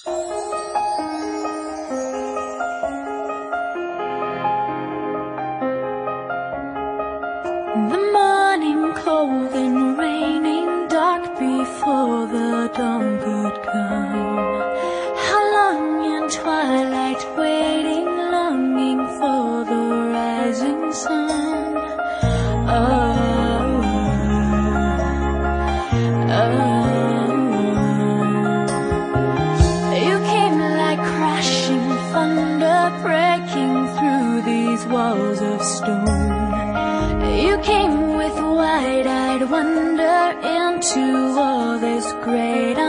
The morning cold and raining, dark before the dawn could come. How long in twilight waiting, longing for the rising sun. You came like crashing thunder, breaking through these walls of stone. You came with wide-eyed wonder into all this great